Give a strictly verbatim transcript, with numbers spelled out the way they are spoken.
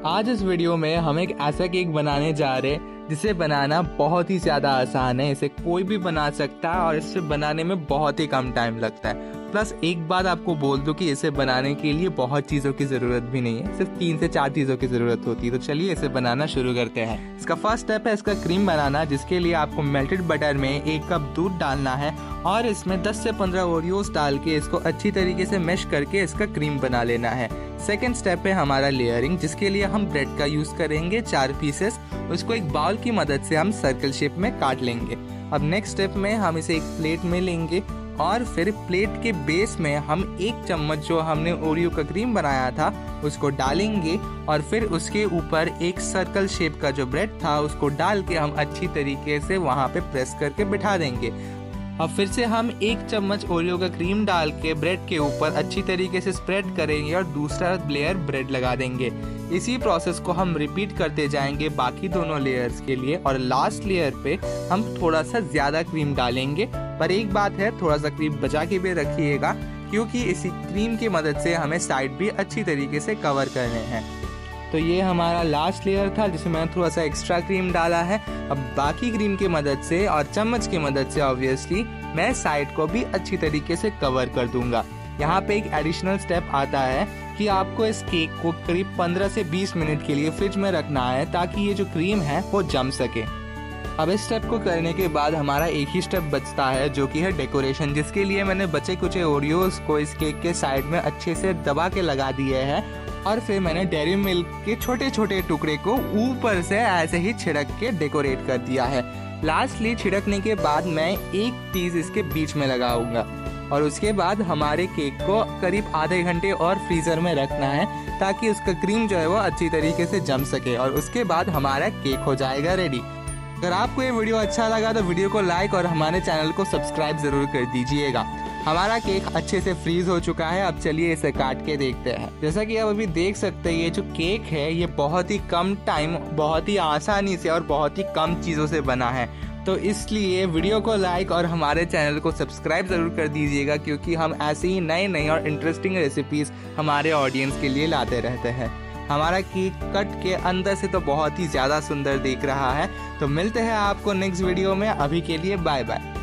आज इस वीडियो में हम एक ऐसा केक बनाने जा रहे हैं जिसे बनाना बहुत ही ज़्यादा आसान है। इसे कोई भी बना सकता है और इसे बनाने में बहुत ही कम टाइम लगता है। प्लस एक बात आपको बोल दूं कि इसे बनाने के लिए बहुत चीज़ों की ज़रूरत भी नहीं है, सिर्फ तीन से चार चीज़ों की ज़रूरत होती है। तो चलिए इसे बनाना शुरू करते हैं। इसका फर्स्ट स्टेप है इसका क्रीम बनाना, जिसके लिए आपको मेल्टेड बटर में एक कप दूध डालना है और इसमें दस से पंद्रह ओरियोस डाल के इसको अच्छी तरीके से मैश करके इसका क्रीम बना लेना है। सेकेंड स्टेप है हमारा लेयरिंग, जिसके लिए हम ब्रेड का यूज़ करेंगे चार पीसेस। उसको एक बाउल की मदद से हम सर्कल शेप में काट लेंगे। अब नेक्स्ट स्टेप में हम इसे एक प्लेट में लेंगे और फिर प्लेट के बेस में हम एक चम्मच जो हमने ओरियो का क्रीम बनाया था उसको डालेंगे और फिर उसके ऊपर एक सर्कल शेप का जो ब्रेड था उसको डाल के हम अच्छी तरीके से वहाँ पे प्रेस करके बिठा देंगे। अब फिर से हम एक चम्मच ओरियो का क्रीम डाल के ब्रेड के ऊपर अच्छी तरीके से स्प्रेड करेंगे और दूसरा लेयर ब्रेड लगा देंगे। इसी प्रोसेस को हम रिपीट करते जाएंगे बाकी दोनों लेयर्स के लिए और लास्ट लेयर पे हम थोड़ा सा ज़्यादा क्रीम डालेंगे। पर एक बात है, थोड़ा सा क्रीम बचा के भी रखिएगा क्योंकि इसी क्रीम की मदद से हमें साइड भी अच्छी तरीके से कवर करने हैं। तो ये हमारा लास्ट लेयर था जिसमें मैंने थोड़ा सा एक्स्ट्रा क्रीम डाला है। अब बाकी क्रीम की मदद से और चम्मच की मदद से ऑब्वियसली मैं साइड को भी अच्छी तरीके से कवर कर दूंगा। यहाँ पे एक एडिशनल स्टेप आता है कि आपको इस केक को करीब पंद्रह से बीस मिनट के लिए फ्रिज में रखना है ताकि ये जो क्रीम है वो जम सके। अब इस स्टेप को करने के बाद हमारा एक ही स्टेप बचता है जो कि है डेकोरेशन, जिसके लिए मैंने बचे कुचे ओरियोस को इस केक के साइड में अच्छे से दबा के लगा दिए हैं और फिर मैंने डेयरी मिल्क के छोटे छोटे टुकड़े को ऊपर से ऐसे ही छिड़क के डेकोरेट कर दिया है। लास्टली छिड़कने के बाद मैं एक पीस इसके बीच में लगाऊंगा और उसके बाद हमारे केक को करीब आधे घंटे और फ्रीज़र में रखना है ताकि उसका क्रीम जो है वो अच्छी तरीके से जम सके और उसके बाद हमारा केक हो जाएगा रेडी। अगर आपको ये वीडियो अच्छा लगा तो वीडियो को लाइक और हमारे चैनल को सब्सक्राइब ज़रूर कर दीजिएगा। हमारा केक अच्छे से फ्रीज हो चुका है। अब चलिए इसे काट के देखते हैं। जैसा कि आप अभी देख सकते हैं ये जो केक है ये बहुत ही कम टाइम, बहुत ही आसानी से और बहुत ही कम चीज़ों से बना है। तो इसलिए वीडियो को लाइक और हमारे चैनल को सब्सक्राइब ज़रूर कर दीजिएगा क्योंकि हम ऐसे ही नए नए और इंटरेस्टिंग रेसिपीज़ हमारे ऑडियंस के लिए लाते रहते हैं। हमारा केक कट के अंदर से तो बहुत ही ज़्यादा सुंदर दिख रहा है। तो मिलते हैं आपको नेक्स्ट वीडियो में। अभी के लिए बाय बाय।